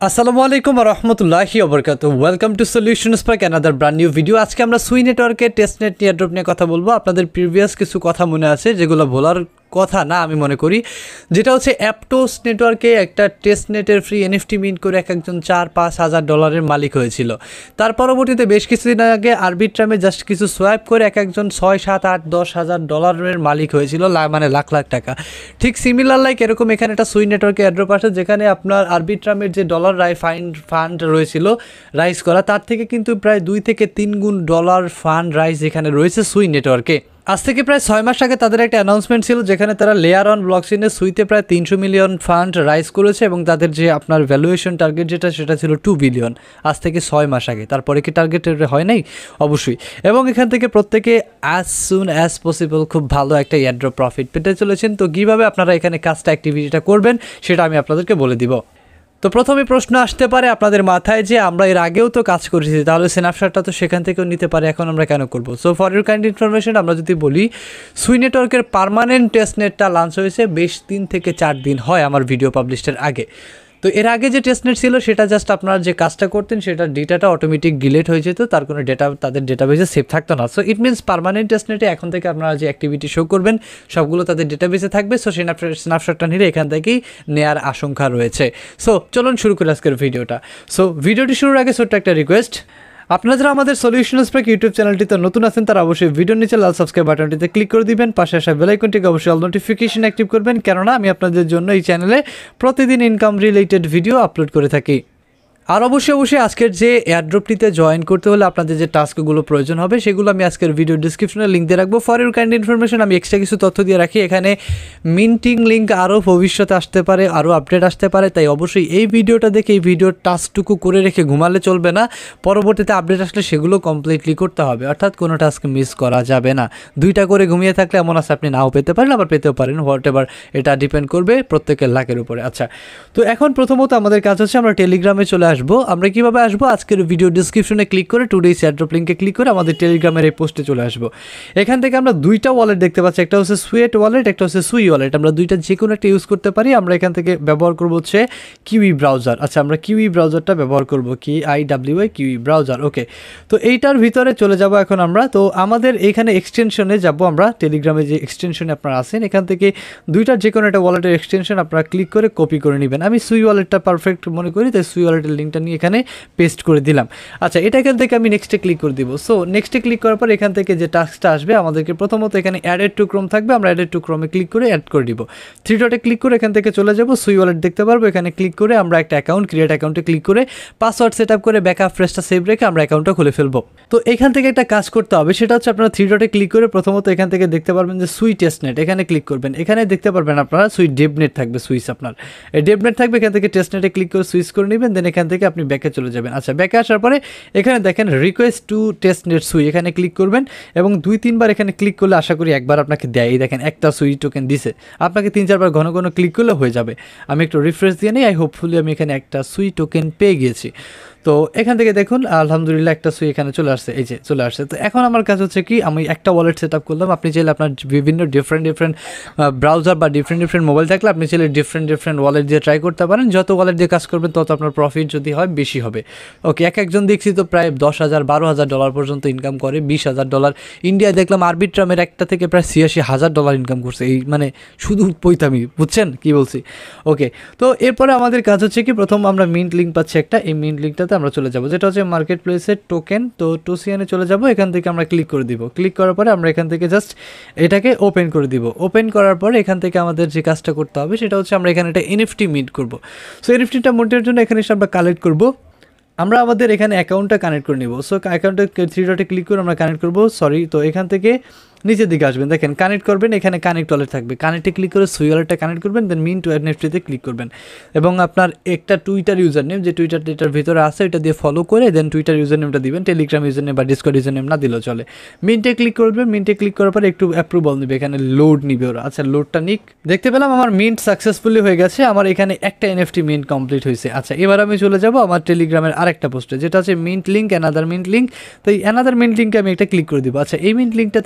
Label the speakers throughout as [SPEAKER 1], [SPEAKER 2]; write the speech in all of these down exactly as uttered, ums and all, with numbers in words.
[SPEAKER 1] আসসালামু আলাইকুম ওয়া রাহমাতুল্লাহি ওয়া বারাকাতুহু welcome to solutions park another brand new video. আজকে আমরা সুই নেটওয়ার্কের টেস্টনেট এয়ারড্রপ নিয়ে কথা বলবো। আপনাদের প্রিভিয়াস কিছু কথা মনে আছে যেগুলো বলার কথা না আমি মনে করি, যেটা হচ্ছে অ্যাপটোস নেটওয়ার্কে একটা টেস্টনেটের ফ্রি এনএফটি মিন্ট করে এক একজন চার পাঁচ হাজার ডলারের মালিক হয়েছিল। তার পরবর্তীতে বেশ কিছুদিন আগে আরবিট্রামে জাস্ট কিছু সোয়াইপ করে এক একজন ছয় সাত আট দশ হাজার ডলারের মালিক হয়েছিল, মানে লাখ লাখ টাকা। ঠিক সিমিলার লাইক এরকম এখানে একটা সুই নেটওয়ার্কে এয়ারড্রপ আসে, যেখানে আপনার আরবিট্রামের যে ডলার রাই ফাইন্ড ফান্ড রয়েছিল রাইজ করা, তার থেকে কিন্তু প্রায় দুই থেকে তিন গুণ ডলার ফান্ড রাইজ এখানে রয়েছে সুই নেটওয়ার্কে। আজ থেকে প্রায় ছয় মাস আগে তাদের একটা অ্যানাউন্সমেন্ট ছিল, যেখানে তারা লেয়ার অন ব্লকচেইনে সুইতে প্রায় তিনশো মিলিয়ন ফান্ড রাইজ করেছে এবং তাদের যে আপনার ভ্যালুয়েশন টার্গেট যেটা সেটা ছিল টু বিলিয়ন। আজ থেকে ছয় মাস আগে। তারপরে কি টার্গেট হয় নাই? অবশ্যই। এবং এখান থেকে প্রত্যেকে অ্যাজ সুন অ্যাজ পসিবল খুব ভালো একটা এয়ারড্রপ প্রফিট পেতে চলেছেন। তো কীভাবে আপনারা এখানে কাজটা অ্যাক্টিভিটিটা করবেন সেটা আমি আপনাদেরকে বলে দিব। তো প্রথমে প্রশ্ন আসতে পারে আপনাদের মাথায় যে আমরা এর আগেও তো কাজ করেছি, তাহলে স্ন্যাপশটটা তো সেখান থেকেও নিতে পারে, এখন আমরা কেন করব? So for your kind information আমরা যদি বলি, সুই নেটওয়ার্কের পার্মানেন্ট টেস্টনেটটা লঞ্চ হয়েছে বেশ তিন থেকে চার দিন হয় আমার ভিডিও পাবলিশের আগে। তো এর আগে যে টেস্টনেট ছিল সেটা জাস্ট আপনারা যে কাজটা করতেন সেটা ডেটাটা অটোমেটিক ডিলিট হয়ে যেত, তার কোনো ডেটা তাদের ডেটাবেসে সেভ থাকতো না। সো ইট মিনস পার্মানেন্ট টেস্টনেটে এখন থেকে আপনারা যে অ্যাক্টিভিটি শো করবেন সবগুলো তাদের ডেটাবেসে থাকবে। সো সেই স্ন্যাপশটটা নিলে এখান থেকেই নেওয়ার আশঙ্কা রয়েছে। সো চলুন শুরু করে আজকের ভিডিওটা। সো ভিডিওটি শুরুর আগে ছোট্ট একটা রিকোয়েস্ট, আপনারা যারা আমাদের সলিউশনস পার্ক ইউটিউব চ্যানেলটিতে নতুন আছেন তারা অবশ্যই ভিডিওর নিচে লাল সাবস্ক্রাইব বাটনটিতে ক্লিক করে দিবেন, পাশে আসা বেল আইকনটিকে অবশ্যই অল নোটিফিকেশন অ্যাক্টিভ করবেন, কেননা আমি আপনাদের জন্য এই চ্যানেলে প্রতিদিন ইনকাম রিলেটেড ভিডিও আপলোড করে থাকি। আর অবশ্যই অবশ্যই আজকের যে এয়ারড্রপটিতে জয়েন করতে হলে আপনাদের যে টাস্কগুলো প্রয়োজন হবে সেগুলো আমি আজকের ভিডিও ডিসক্রিপশনে লিঙ্ক দিয়ে রাখবো। ফর ইউর কাইন্ড ইনফরমেশন আমি এক্সট্রা কিছু তথ্য দিয়ে রাখি, এখানে মিন্টিং লিঙ্ক আরও ভবিষ্যতে আসতে পারে, আরও আপডেট আসতে পারে, তাই অবশ্যই এই ভিডিওটা দেখে এই ভিডিওর টাস্কটুকু করে রেখে ঘুমালে চলবে না। পরবর্তীতে আপডেট আসলে সেগুলো কমপ্লিটলি করতে হবে, অর্থাৎ কোনো টাস্ক মিস করা যাবে না। দুইটা করে ঘুমিয়ে থাকলে এমন আছে আপনি নাও পেতে পারেন, আবার পেতেও পারেন, হোয়াট এভার, এটা ডিপেন্ড করবে প্রত্যেকের লাকের উপরে। আচ্ছা, তো এখন প্রথমত আমাদের কাজ হচ্ছে আমরা টেলিগ্রামে চলে আসবো। আমরা কীভাবে আসবো? আজকের ভিডিও ডিসক্রিপশনে ক্লিক করে টুডেস এয়ারড্রপ লিঙ্কে ক্লিক করে আমাদের টেলিগ্রামের এই পোস্টে চলে আসবো। এখান থেকে আমরা দুইটা ওয়ালেট দেখতে পাচ্ছি, একটা হচ্ছে সুয়েট ওয়ালেট, একটা হচ্ছে সুই ওয়ালেট। আমরা দুইটা যে কোনো একটা ইউজ করতে পারি। আমরা এখান থেকে ব্যবহার করবো হচ্ছে কিউই ব্রাউজার। আচ্ছা, আমরা কিউই ব্রাউজারটা ব্যবহার করবো, K I W I Kiwi browser. Okay, তো এইটার ভিতরে চলে যাব এখন আমরা। তো আমাদের এখানে এক্সটেনশনে যাব আমরা, টেলিগ্রামে যে এক্সটেনশনে আপনারা আসেন এখান থেকে দুইটার যে কোনো একটা ওয়ালেটের এক্সটেনশন আপনারা ক্লিক করে কপি করে নেবেন। আমি সুই ওয়ালেটটা পারফেক্ট মনে করি, তাই সুই ওয়ালেটের লিঙ্কটা নিয়ে এখানে পেস্ট করে দিলাম। আচ্ছা, এটা এখান থেকে আমি নেক্সটে ক্লিক করে দিব। সো নেক্সটে ক্লিক করার পর এখান থেকে যে টাস্কটা আসবে আমাদেরকে প্রথমত এখানে অ্যাডেড টু ক্রোম থাকবে, আমরা অ্যাডেড টু ক্রোমে ক্লিক করে অ্যাড করে দিব। থ্রি ডটে ক্লিক করে এখান থেকে চলে যাব, সুই ওয়ালেট দেখতে পারবো, এখানে ক্লিক করে আমরা একটা অ্যাকাউন্ট ক্রিয়েট অ্যাকাউন্টে ক্লিক করে পাসওয়ার্ড সেট আপ করে ব্যাকআপ ফ্রেশটা সেভ রেখে আমরা অ্যাকাউন্টটা খুলে ফেলবো। তো এখান থেকে একটা কাজ করতে হবে, সেটা হচ্ছে আপনারা থ্রি ডটে ক্লিক করে প্রথমত এখান থেকে দেখতে পারবেন যে সুই টেস্টনেট, এখানে ক্লিক করবেন। এখানে দেখতে পারবেন আপনারা সুই ডেভনেট থাকবে, সুইচ আপনার এই ডেভনেট থাকবে, এখান থেকে টেস্টনেটে ক্লিক করে সুইচ করে নেবেন, দেন এখান থেকে আপনি ব্যাকে চলে যাবেন। আচ্ছা, ব্যাকে আসার পরে এখানে দেখেন রিকোয়েস্ট টু টেস্টনেট সুই, এখানে ক্লিক করবেন এবং দুই তিনবার এখানে ক্লিক করলে আশা করি একবার আপনাকে দেয়। এই দেখেন একটা সুই টোকেন দিছে, আপনাকে তিন চারবার ঘন ঘন ক্লিক করলে হয়ে যাবে। আমি একটু রিফ্রেশ দিয়ে নিই, আই হোপফুলি আমি এখানে একটা সুই টোকেন পেয়ে গিয়েছি। তো এখান থেকে দেখুন আলহামদুলিল্লাহ একটা সুই এখানে চলে আসছে, এই যে চলে আসছে। তো এখন আমার কাজ হচ্ছে কি, আমি একটা ওয়ালেট সেট আপ করলাম। আপনি চাইলে আপনার বিভিন্ন ডিফারেন্ট ডিফারেন্ট ব্রাউজার বা ডিফারেন্ট ডিফারেন্ট মোবাইল থাকলে আপনি চাইলে ডিফারেন্ট ডিফারেন্ট ওয়ালেট দিয়ে ট্রাই করতে পারেন। যত ওয়ালেট দিয়ে কাজ করবেন তত আপনার প্রফিট যদি হয় বেশি হবে। ওকে, এক একজন দেখছি তো প্রায় দশ হাজার বারো হাজার ডলার পর্যন্ত ইনকাম করে, বিশ হাজার ডলার। ইন্ডিয়ায় দেখলাম আরবিট্রামের একটা থেকে প্রায় ছিয়াশি হাজার ডলার ইনকাম করছে, এই মানে শুধু পৈতামি, বুঝছেন কি বলছি? ওকে, তো এরপরে আমাদের কাজ হচ্ছে কি, প্রথম আমরা মিন্ট লিঙ্ক পাচ্ছি একটা, এই মিন্ট লিঙ্কটাতে আমরা চলে যাবো, যেটা হচ্ছে মার্কেট প্লেসের টোকেন। তো টোসিয়ানে চলে যাব, এখান থেকে আমরা ক্লিক করে দিব। ক্লিক করার পরে আমরা এখান থেকে জাস্ট এটাকে ওপেন করে দিব। ওপেন করার পরে এখান থেকে আমাদের যে কাজটা করতে হবে সেটা হচ্ছে আমরা এখানে একটা এনএফটি মিন্ট করবো। সো এনএফটিটা মিন্টের জন্য এখানে এসে আমরা কালেক্ট করবো। আমরা আমাদের এখানে অ্যাকাউন্টটা কানেক্ট করে নিব। সো অ্যাকাউন্টে থ্রি ডটে ক্লিক করে আমরা কানেক্ট করবো, সরি। তো এখান থেকে নিচের দিকে আসবেন, দেখেন কানেক্ট করবেন, এখানে কানেক্ট ওয়ালেট থাকবে, কানেক্টে ক্লিক করে সুই ওয়ালেটটা কানেক্ট করবেন, দেন মিন টু এনএফটিতে ক্লিক করবেন এবং আপনার একটা টুইটার ইউজার নেম যে টুইটার এটার ভিতরে আছে এটা দিয়ে ফলো করে দেন টুইটার ইউজার নেমটা দিবেন, টেলিগ্রাম ইউজার নেম বা ডিসকর্ড ইউজার নেম না দিলেও চলে। মিন্টে ক্লিক করবেন, মিন্টে ক্লিক করার পরে একটু অ্যাপ্রুভাল নেবে, এখানে লোড নিবে ওরা। আচ্ছা, লোডটা নিক, দেখতে পেলাম আমার মিন্ট সাকসেসফুলি হয়ে গেছে, আমার এখানে একটা এনএফটি মিন্ট কমপ্লিট হয়েছে। আচ্ছা, এবার আমি চলে যাব আমার টেলিগ্রামের আরেকটা পোস্টে, যেটা হচ্ছে mint link, another mint link. তো এই অ্যানাদার মিন্ট লিঙ্কে আমি একটা ক্লিক করে দিব। আচ্ছা, এই মিন্ট লিঙ্কটাতে আসার পর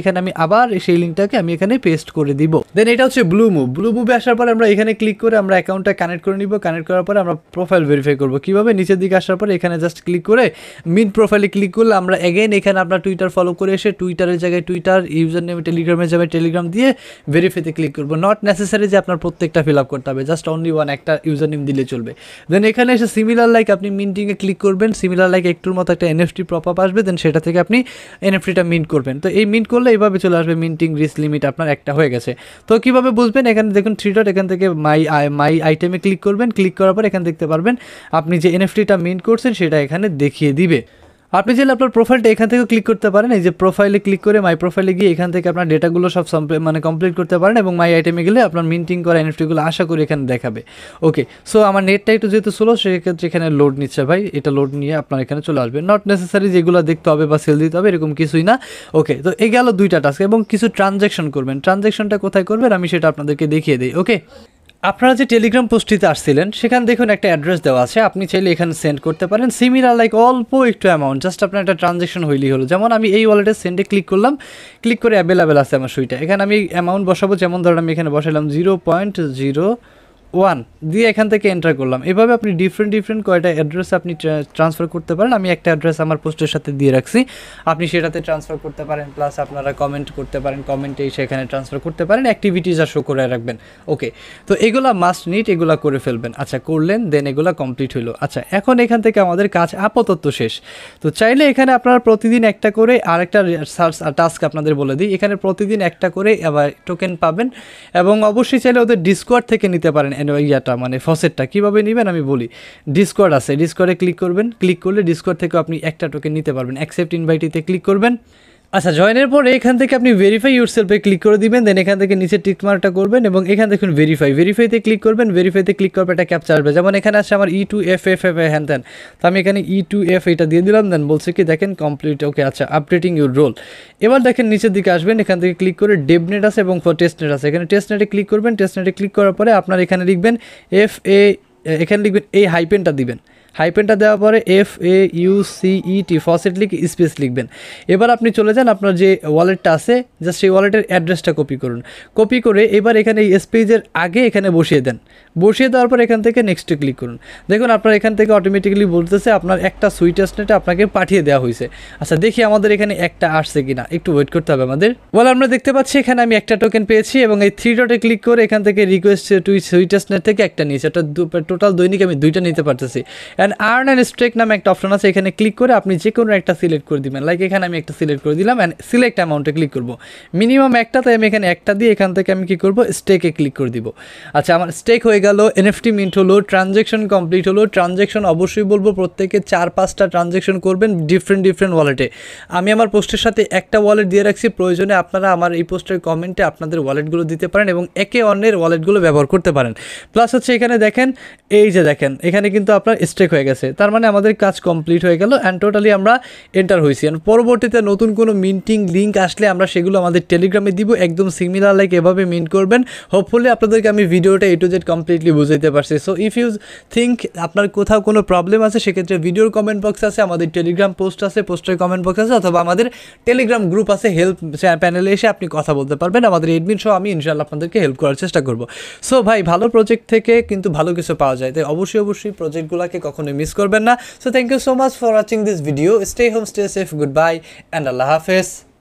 [SPEAKER 1] এখানে আমি আবার সেই লিঙ্কটাকে আমি এখানে পেস্ট করে দিব। দেন এটা হচ্ছে ব্লু মুভ। ব্লু মুভে আসার পরে আমরা এখানে ক্লিক করে আমরা অ্যাকাউন্টটা কানেক্ট করে নিব। কানেক্ট করার পরে আমরা প্রোফাইল ভেরিফাই করব কীভাবে, নিচের দিকে আসার পরে এখানে জাস্ট ক্লিক করে মিন্ট প্রোফাইলে ক্লিক করলে আমরা এগেইন এখানে আপনার টুইটার ফলো করে এসে টুইটারের জায়গায় টুইটার, ইউজার নেমে টেলিগ্রামের জায়গায় টেলিগ্রাম দিয়ে ভেরিফাইতে ক্লিক করবো। নট নেসেসারি যে আপনার প্রত্যেকটা ফিল আপ করতে হবে, জাস্ট অনলি ওয়ান একটা ইউজার নেম দিলে চলবে। দেন এখানে এসে সিমিলার লাইক আপনি মিন্টিংয়ে ক্লিক করবেন। সিমিলার লাইক একটুর মতো একটা এনএফটি প্রপ আপ আসবে, দেন সেটা থেকে আপনি এনএফটিটা মিন্ট করবেন। তো এই মিন্ট করলে এইভাবে চলে আসবে মিন্টিং রিস্ক লিমিট আপনার একটা হয়ে গেছে। তো কীভাবে বুঝবেন, এখানে দেখুন থ্রি ডট, এখান থেকে মাই মাই আইটেমে ক্লিক করবেন। ক্লিক করার পর এখানে দেখতে পারবেন আপনি যে এনএফটিটা মিন্ট করছেন সেটা এখানে দেখিয়ে দিবে। আপনি চাইলে আপনার প্রোফাইলটা এখান থেকেও ক্লিক করতে পারেন। এই যে প্রোফাইলে ক্লিক করে মাই প্রোফাইলে গিয়ে এখান থেকে আপনার ডেটাগুলো সব মানে কমপ্লিট করতে পারেন এবং মাই আইটেমে গেলে আপনার মিন্টিং করা এনএফটিগুলো আশা করি এখানে দেখাবে। ওকে, সো আমার নেটটা একটু যেহেতু স্লো সেক্ষেত্রে এখানে লোড নিচ্ছে ভাই, এটা লোড নিয়ে আপনার এখানে চলে আসবে। নট নেসেসারি যেগুলো দেখতে হবে বা সেল দিতে হবে এরকম কিছুই না। ওকে, তো এই গেল দুইটা টাস্ক এবং কিছু ট্রানজ্যাকশন করবেন। ট্রানজ্যাকশনটা কোথায় করবেন আমি সেটা আপনাদেরকে দেখিয়ে দিই। ওকে, আপনারা যে টেলিগ্রাম পোস্টটিতে আসছিলেন সেখানে দেখুন একটা অ্যাড্রেস দেওয়া আছে, আপনি চাইলে এখানে সেন্ড করতে পারেন সিমিলার লাইক অল্প একটু অ্যামাউন্ট, জাস্ট আপনার একটা ট্রানজ্যাকশন হইলেই হলো। যেমন আমি এই ওয়ালেটে সেন্ডে ক্লিক করলাম, ক্লিক করে অ্যাভেলেবেল আছে আমার সুইটা, এখানে আমি অ্যামাউন্ট বসাবো। যেমন ধরেন আমি এখানে বসালাম জিরো পয়েন্ট জিরো ওয়ান দিয়ে এখান থেকে এন্টার করলাম। এভাবে আপনি ডিফারেন্ট ডিফারেন্ট কয়টা অ্যাড্রেস আপনি ট্রান্সফার করতে পারেন। আমি একটা অ্যাড্রেস আমার পোস্টের সাথে দিয়ে রাখছি, আপনি সেটাতে ট্রান্সফার করতে পারেন। প্লাস আপনারা কমেন্ট করতে পারেন, কমেন্টে সেখানে ট্রান্সফার করতে পারেন, অ্যাক্টিভিটিস আর শো করে রাখবেন। ওকে, তো এগুলা মাস্ট নিট, এগুলা করে ফেলবেন। আচ্ছা, করলেন, দেন এগুলা কমপ্লিট হলো। আচ্ছা, এখন এখান থেকে আমাদের কাজ আপাতত শেষ। তো চাইলে এখানে আপনারা প্রতিদিন একটা করে আরেকটা সার্চ টাস্ক আপনাদের বলে দিই, এখানে প্রতিদিন একটা করে আবার টোকেন পাবেন এবং অবশ্যই চাইলে ওদের ডিসকর্ড থেকে নিতে পারেন। ইয়াটা মানে ফসেটটা কীভাবে নেবেন আমি বলি। ডিসকর্ড আছে, ডিসকর্ডে ক্লিক করবেন। ক্লিক করলে ডিসকর্ড থেকে আপনি একটা টোকেন নিতে পারবেন। অ্যাকসেপ্ট ইনভাইটিতে ক্লিক করবেন। আচ্ছা, জয়েনের পরে এখান থেকে আপনি ভেরিফাই ইউরসেলফে ক্লিক করে দিবেন। দেন এখান থেকে নিচে টিক মার্কটা করবেন এবং এখানে দেখুন ভেরিফাই, ভেরিফাইতে ক্লিক করবেন। ভেরিফাইতে ক্লিক করবে একটা ক্যাপচা আসবে, যেমন এখানে আসছে আমার E two F F F হ্যান ত্যান। তো আমি এখানে ই টু এফ এটা দিয়ে দিলাম। দেন বলছে কি দেখেন কমপ্লিট। ওকে, আচ্ছা, আপডেটিং ইউর রোল। এবার দেখেন নিচের দিকে আসবেন, এখান থেকে ক্লিক করে ডেবনেট আছে এবং টেস্টনেট আছে, এখানে টেস্টনেটে ক্লিক করবেন। টেস্টনেটে ক্লিক করার পরে আপনার এখানে লিখবেন এফ এ, এখানে লিখবেন এই হাইপেনটা দিবেন। হাইপেনটা দেওয়ার পরে F A U C E T faucet লিখে স্পেস লিখবেন। এবার আপনি চলে যান আপনার যে ওয়ালেটটা আছে, জাস্ট সেই ওয়ালেটের অ্যাড্রেসটা কপি করুন। কপি করে এবার এখানে এই স্পেজের আগে এখানে বসিয়ে দেন। বসিয়ে দেওয়ার পর এখান থেকে নেক্সটে ক্লিক করুন। দেখুন আপনার এখান থেকে অটোমেটিক্যালি বলতেছে আপনার একটা সুই টেস্টনেটে আপনাকে পাঠিয়ে দেওয়া হয়েছে। আচ্ছা, দেখি আমাদের এখানে একটা আসছে কিনা, একটু ওয়েট করতে হবে আমাদের। বলে আমরা দেখতে পাচ্ছি এখানে আমি একটা টোকেন পেয়েছি এবং এই থ্রি ডটে ক্লিক করে এখান থেকে রিকোয়েস্ট টুই সুই টেস্টনেট থেকে একটা নিয়েছি। এটা টোটাল দৈনিক আমি দুইটা নিতে পারতেছি। অ্যান্ড আর্ন অ্যান্ড স্ট্রেক নামে একটা অপশন আছে, এখানে ক্লিক করে আপনি যে কোনো একটা সিলেক্ট করে দিবেন। লাইক এখানে আমি একটা সিলেক্ট করে দিলাম অ্যান্ড সিলেক্ট অ্যামাউন্টে ক্লিক করবো। মিনিমাম একটা, তাই আমি এখানে একটা দিয়ে এখান থেকে আমি কী করবো স্টেকে ক্লিক করে দিব। আচ্ছা, আমার স্টেক হয়ে গেল, এনএফটি মিন্ট হলো, ট্রানজ্যাকশন কমপ্লিট হলো। ট্রানজ্যাকশন অবশ্যই বলবো প্রত্যেকে চার পাঁচটা ট্রানজ্যাকশন করবেন ডিফারেন্ট ডিফারেন্ট ওয়ালেটে। আমি আমার পোস্টের সাথে একটা ওয়ালেট দিয়ে রাখছি, প্রয়োজনে আপনারা আমার এই পোস্টের কমেন্টে আপনাদের ওয়ালেটগুলো দিতে পারেন এবং একে অন্যের ওয়ালেটগুলো ব্যবহার করতে পারেন। প্লাস হচ্ছে এখানে দেখেন, এই যে দেখেন এখানে কিন্তু আপনার স্টেক হয়ে গেছে, তার মানে আমাদের কাজ কমপ্লিট হয়ে গেল অ্যান্ড টোটালি আমরা এন্টার হয়েছি। অ্যান্ড পরবর্তীতে নতুন কোনো মিন্টিং লিঙ্ক আসলে আমরা সেগুলো আমাদের টেলিগ্রামে দিব, একদম সিমিলার লাইক এভাবে মিন্ট করবেন। হোপফুলি আপনাদেরকে আমি ভিডিওটা এ টু জেড কমপ্লিটলি বুঝাইতে পারছি। সো ইফ ইউ থিঙ্ক আপনার কোথাও কোনো প্রবলেম আছে সেক্ষেত্রে ভিডিওর কমেন্ট বক্স আছে, আমাদের টেলিগ্রাম পোস্ট আছে, পোস্টের কমেন্ট বক্স আছে, অথবা আমাদের টেলিগ্রাম গ্রুপ আছে, হেল্প প্যানেলে এসে আপনি কথা বলতে পারবেন। আমাদের এডমিন সহ আমি ইনশাআল্লাহ আপনাদেরকে হেল্প করার চেষ্টা করব। সো ভাই, ভালো প্রজেক্ট থেকে কিন্তু ভালো কিছু পাওয়া যায়, তাই অবশ্যই অবশ্যই প্রজেক্টগুলোকে কখনোই মিস করবেন না। So thank you so much for watching this video. Stay home, stay safe, good bye and আল্লাহ হাফেজ।